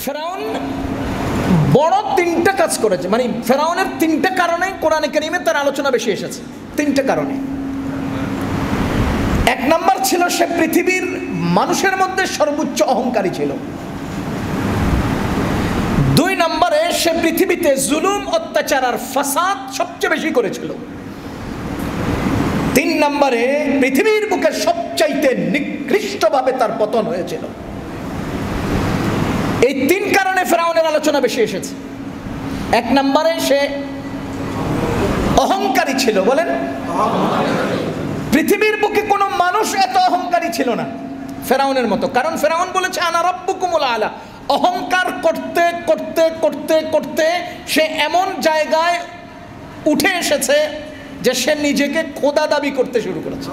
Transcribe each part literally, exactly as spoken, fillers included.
ফেরাউন বড় তিনটা কাজ করেছে, মানে ফেরাউনের তিনটা কারণে কোরআনে কারিমে তার আলোচনা বেশি এসেছে। তিনটা কারণে। এক নাম্বার ছিল সে পৃথিবীর মানুষের মধ্যে সর্বোচ্চ অহংকারী ছিল। দুই নম্বরে সে পৃথিবীতে জুলুম, অত্যাচার আর ফাসাদ সবচেয়ে বেশি করেছিল। তিন নম্বরে পৃথিবীর বুকে সবচাইতে নিকৃষ্টভাবে তার পতন হয়েছিল। এই তিন কারণে ফেরাউনের আলোচনা বেশি এসেছে। এক নম্বরে সে অহংকারী ছিল। বলেন, পৃথিবীর বুকে কোনো মানুষ এত অহংকারী ছিল না ফেরাউনের মতো। কারণ ফেরাউন বলেছে আনা রাব্বুকুমুল আলা। অহংকার করতে করতে করতে করতে সে এমন জায়গায় উঠে এসেছে যে সে নিজেকে খোদা দাবি করতে শুরু করেছে।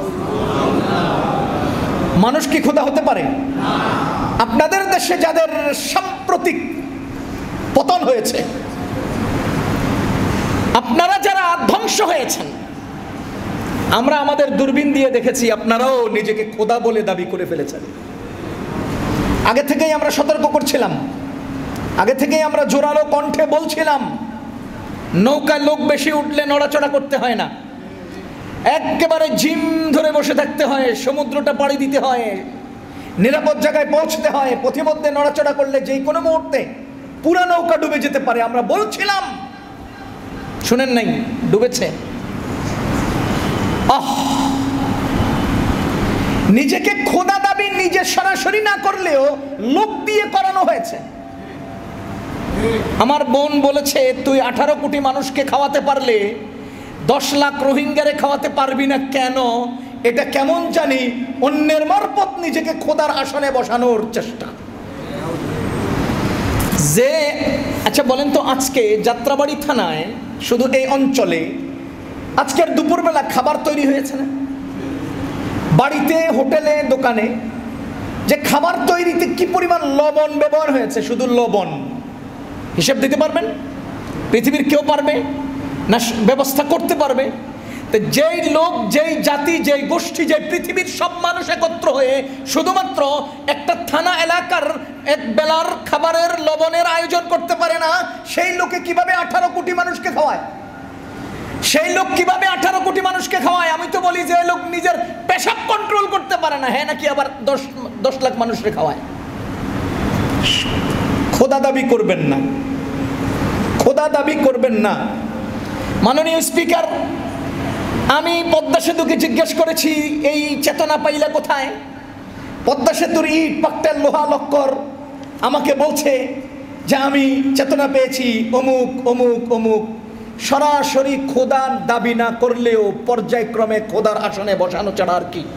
মানুষ কি খোদা হতে পারে? আপনাদের দেশে যাদের সাম্প্রতিক পতন হয়েছে, আপনারা যারা ধ্বংস হয়েছেন, আমরা আমাদের দূরবীন দিয়ে দেখেছি আপনারাও নিজেকে খোদা বলে দাবি করে ফেলেছেন। আগে থেকেই আমরা সতর্ক করছিলাম, আগে থেকেই আমরা জোরালো কণ্ঠে বলছিলাম নৌকায় লোক বেশি উঠলে নড়াচড়া করতে হয় না, একেবারে জিম ধরে বসে থাকতে হয়, সমুদ্রটা পাড়ি দিতে হয়, নিরাপদ জায়গায় পৌঁছতে হয়। পথিমধ্যে নড়াচড়া করলে যে কোনো মুহূর্তে পুরা নৌকা ডুবে যেতে পারে। আমরা বলছিলাম, শুনেন নাই? ডুবেছে। আহ, নিজেকে খোদা দাবি নিজে সরাসরি না করলেও লোক দিয়ে করানো হয়েছে। আমার বোন বলেছে তুই আঠারো কোটি মানুষকে খাওয়াতে পারলে দশ লাখ রোহিঙ্গারে খাওয়াতে পারবি না কেন? এটা কেমন জানি অন্যের মারফত নিজেকে খোদার আসনে বসানোর চেষ্টা। যে আচ্ছা বলেন তো, আজকে যাত্রাবাড়ি থানায় শুধু এই অঞ্চলে আজকের দুপুরবেলা খাবার তৈরি হয়েছে না? বাড়িতে, হোটেলে, দোকানে যে খাবার তৈরিতে কি পরিমাণ লবণ ব্যবহার হয়েছে, শুধু লবণ হিসেব দিতে পারবেন? পৃথিবীর কেউ পারবে না ব্যবস্থা করতে পারবে? তো যেই লোক, যেই জাতি, যেই গোষ্ঠী, যে পৃথিবীর সব মানুষ একত্র হয়ে শুধুমাত্র একটা থানা এলাকার এক বেলার খাবারের লবণের আয়োজন করতে পারে না, সেই লোকে কিভাবে আঠারো কোটি মানুষকে খাওয়ায়? সেই লোক কিভাবে আঠারো কোটি মানুষকে খাওয়ায়? আমি তো বলি যে লোক নিজের পেশাব কন্ট্রোল করতে পারে না, হ্যাঁ নাকি আবার দশ দশ লাখ মানুষকে খাওয়ায়? খোদা দাবি করবেন না, খোদা দাবি করবেন না। মাননীয় স্পিকার, আমি পদ্মা সেতুকে জিজ্ঞেস করেছি এই চেতনা পাইলা কোথায়? পদ্মা সেতুর ইট, পাকটেল, লোহা, লক্কর আমাকে বলছে যে আমি চেতনা পেয়েছি অমুক অমুক অমুক। সরাসরি খোদার দাবি না করলেও পর্যায়ক্রমে খোদার আসনে বসানো ছাড়া আর কি?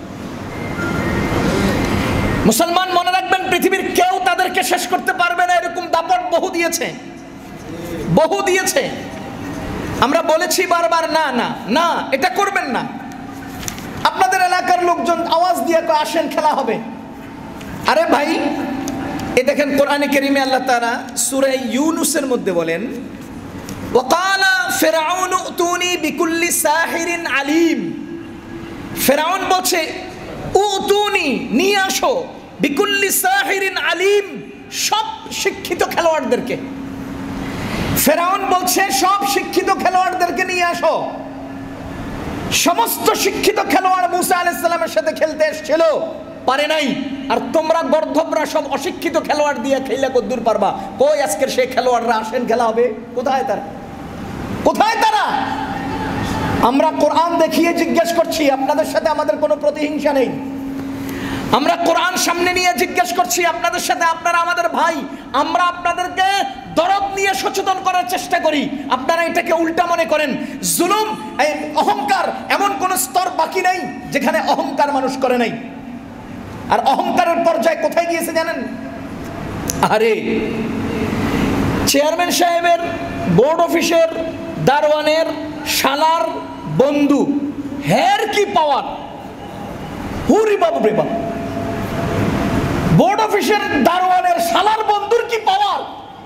মুসলমান মনে রাখবেন, পৃথিবীর কেউ তাদেরকে শেষ করতে পারবে না। এরকম দাপট বহু দিয়েছে, বহু দিয়েছে। আমরা বলেছি বারবার না না না, এটা করবেন না। আপনাদের এলাকার লোকজন আওয়াজ দিয়ে আসেন, খেলা হবে। আরে ভাই, এ দেখেন কোরআনে কারিমে আল্লাহ তাআলা সূরা ইউনূসের মধ্যে বলেন, ওয়াকালা ফিরআউনু উতুনি বিকুল্লি সাহিরিন আলিম। ফিরআউন বলছে উতুনি, নিয়ে আসো, বিকুল্লি সাহিরিন আলিম, সব শিক্ষিত খেলোয়াড়দেরকে। ফেরাউন বলছে সব শিক্ষিত খেলোয়াড়দেরকে নিয়ে আসো। সমস্ত শিক্ষিত খেলোয়াড় মুসা আলাইহিস সালামের সাথে খেলতে এসেছিল, পারে নাই। আর তোমরা গর্ধবরা সব অশিক্ষিত খেলোয়াড় দিয়ে খেলা কদ্দুর পারবা? কই আজকের সেই খেলোয়াড়রা আসেন, খেলা হবে। কোথায় তারা? কোথায় তারা? আমরা কোরআন দেখিয়ে জিজ্ঞেস করছি, আপনাদের সাথে আমাদের কোনো প্রতিহিংসা নেই। আমরা কোরআন সামনে নিয়ে জিজ্ঞেস করছি আপনাদের সাথে, আপনারা আমাদের ভাই। আমরা আপনাদেরকে দরদ নিয়ে সচেতন করার চেষ্টা করি, আপনারা এটাকে উল্টা মনে করেন। জুলুম, অহংকার, এমন কোন স্তর বাকি নেই যেখানে অহংকার মানুষ করে নাই। আর অহংকারের পর্যায়ে কোথায় গিয়েছে জানেন? আরে চেয়ারম্যান সাহেবের, বোর্ড অফিসের দারোয়ানের শালার বন্ধু, হের কি পাওয়ার! হুরি বাবু রে বাবু, বোর্ড অফিসের দারোয়ানের শালার বন্ধুর কি পাওয়ার!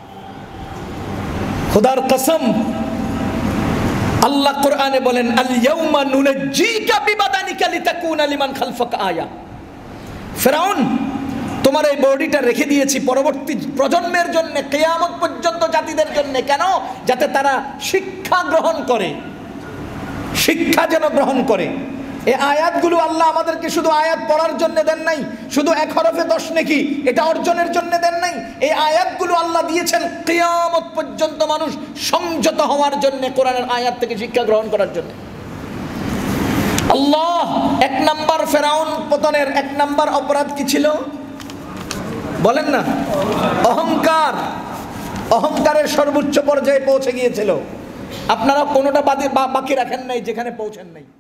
খোদার কসম, আল্লাহ কোরআনে বলেন আল ইয়াউমা নুনাজ্জিকা বিবাদানিকা লিতাকুনা লিমান খালফাকা আয়া। ফিরআউন, তোমার তোমার এই বডিটা রেখে দিয়েছি পরবর্তী প্রজন্মের জন্য, কিয়ামত পর্যন্ত জাতিদের জন্য। কেন? যাতে তারা শিক্ষা গ্রহণ করে, শিক্ষা যেন গ্রহণ করে। এই আয়াতগুলো আল্লাহ আমাদেরকে শুধু আয়াত পড়ার জন্য দেন নাই, শুধু এক হরফে দশ নেকি এটা অর্জনের জন্য দেন নাই। এই আয়াতগুলো আল্লাহ দিয়েছেন কিয়ামত পর্যন্ত মানুষ সংযত হওয়ার জন্য, কোরআনের আয়াত থেকে শিক্ষা গ্রহণ করার জন্য। আল্লাহ এক নাম্বার ফেরাউন পতনের এক নাম্বার অপরাধ কি ছিল বলেন না? অহংকার। অহংকারের সর্বোচ্চ পর্যায়ে পৌঁছে গিয়েছিল। আপনারা কোনোটা বাকি রাখেন নাই যেখানে পৌঁছেন নাই।